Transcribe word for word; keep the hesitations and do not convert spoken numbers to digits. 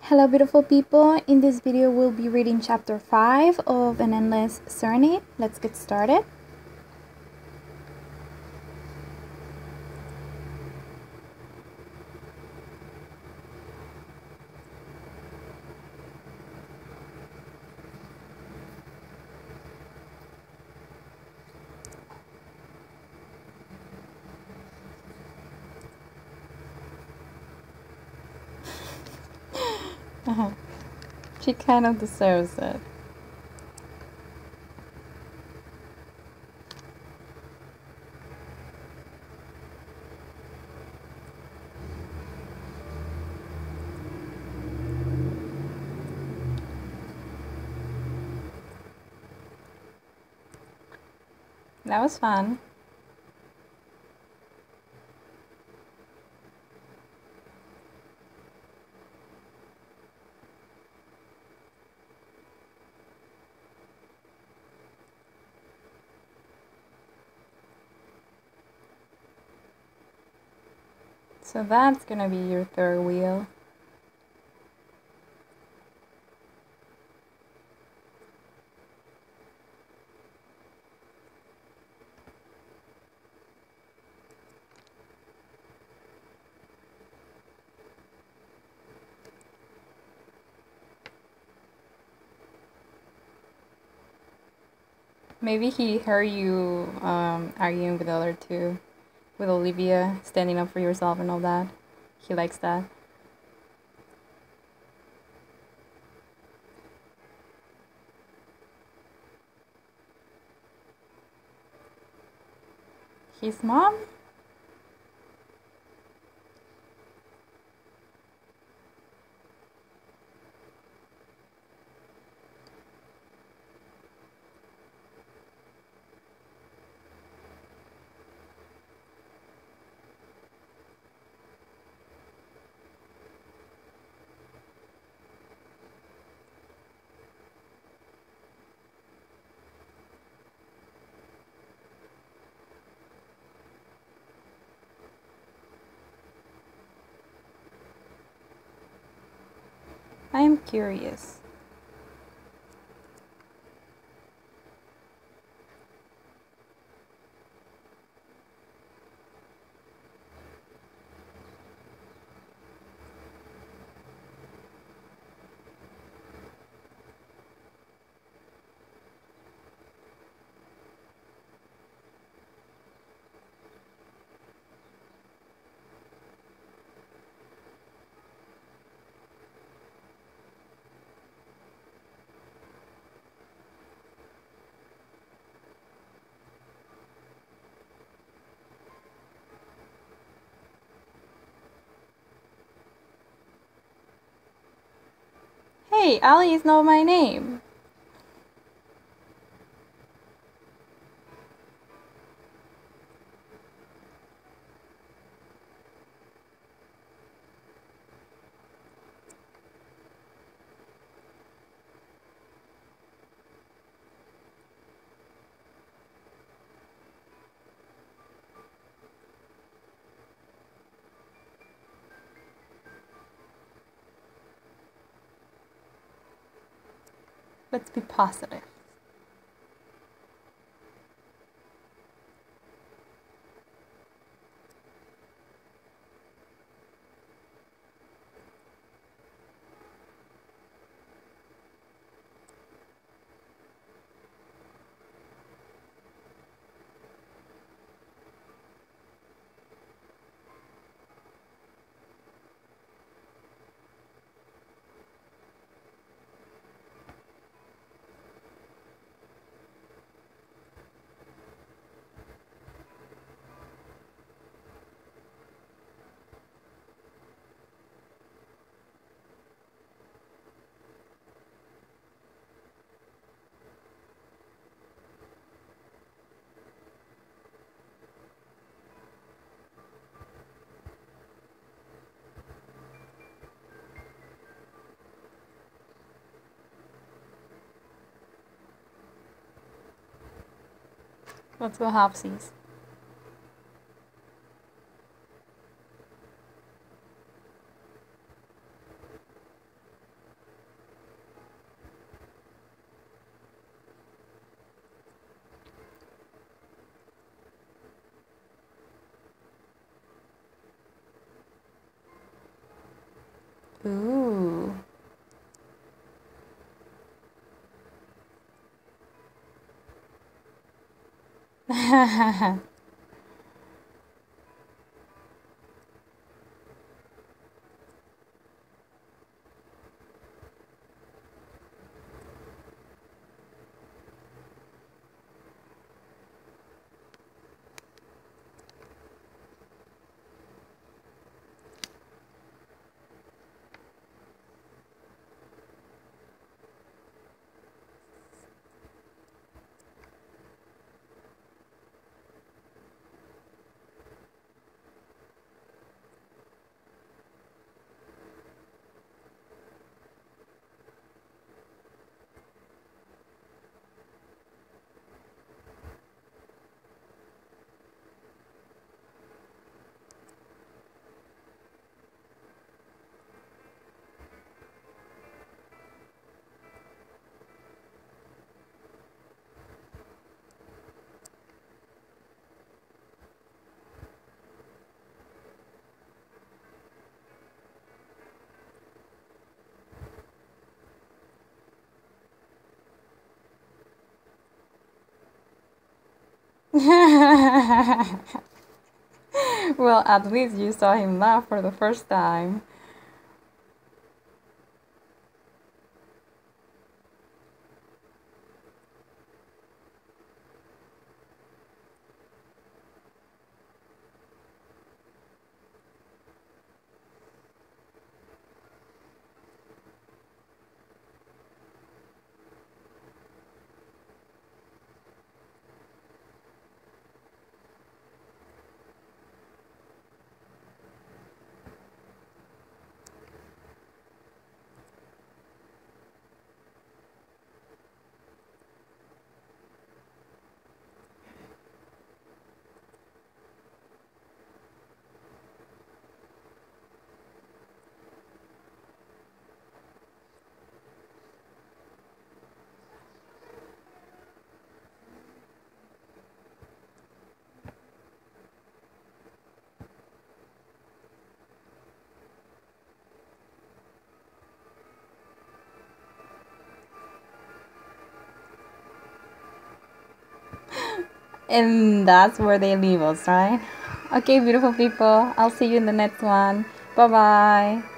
Hello beautiful people, in this video we'll be reading chapter five of An Endless Serenade. Let's get started. Uh-huh. She kind of deserves it. That was fun. So that's gonna be your third wheel. Maybe he heard you um, arguing with the other two, with Olivia, standing up for yourself and all that. He likes that. His mom? I am curious. Hey, Ali is not my name. Let's be positive. Let's go halfsies. Ooh. Well, at least you saw him laugh for the first time. And that's where they leave us, right? Okay, beautiful people. I'll see you in the next one. Bye bye.